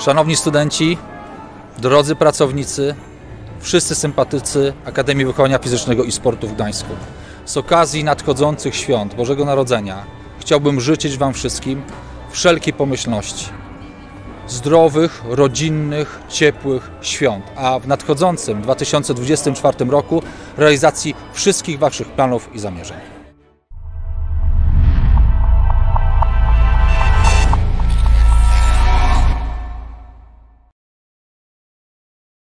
Szanowni studenci, drodzy pracownicy, wszyscy sympatycy Akademii Wychowania Fizycznego i Sportu w Gdańsku. Z okazji nadchodzących świąt Bożego Narodzenia chciałbym życzyć Wam wszystkim wszelkiej pomyślności, zdrowych, rodzinnych, ciepłych świąt, a w nadchodzącym 2024 roku realizacji wszystkich Waszych planów i zamierzeń.